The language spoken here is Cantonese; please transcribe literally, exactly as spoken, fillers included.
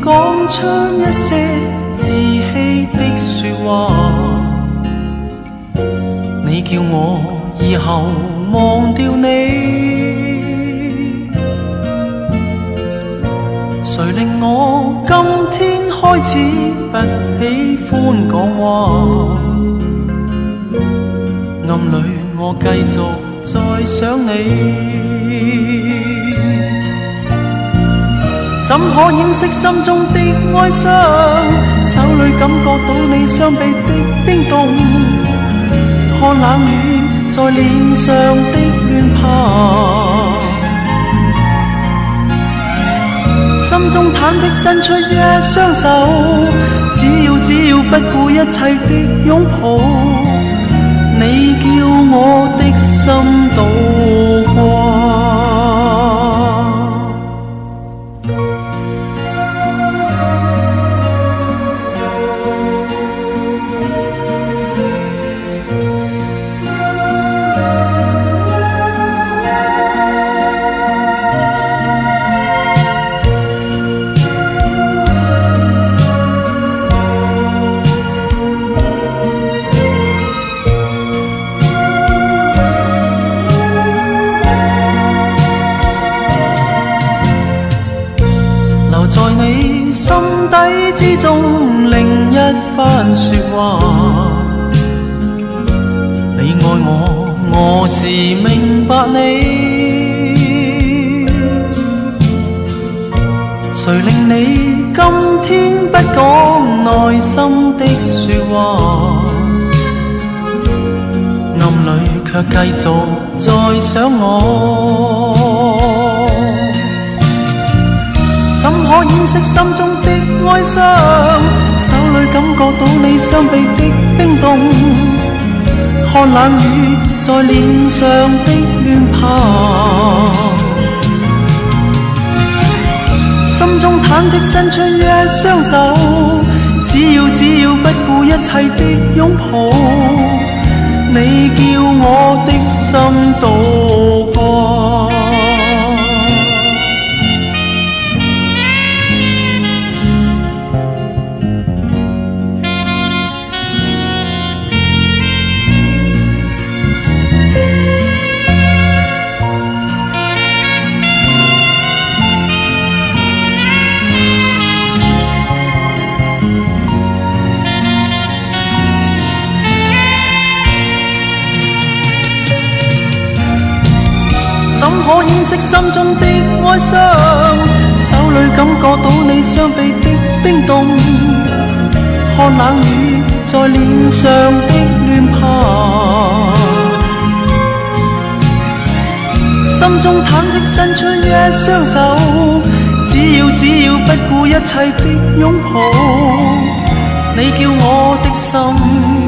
講出一些自欺的說話，你叫我以後忘掉你，誰令我今天開始不喜歡講話？暗裏我繼續在想你，怎可掩飾心中的哀傷？手裏感覺到你雙臂的冰凍，看冷雨在臉上的亂爬，心中忐忑伸出一雙手，只要只要不顧一切的擁抱，你叫我的心渡過。心底之中另一番說話，你愛我，我是明白你，誰令你今天不講內心的說話，暗裏卻繼續在想我，怎可掩飾心中的哀傷？手裏感覺到你雙臂的冰凍，看冷雨在臉上的亂爬，心中忐忑伸出一雙手，只要只要不顧一切的擁抱，你叫我的心渡過。怎可掩飾心中的哀傷？手裏感覺到你雙臂的冰凍，看冷雨在臉上的亂爬，心中忐忑伸出一雙手，只要只要不顧一切的擁抱，你叫我的心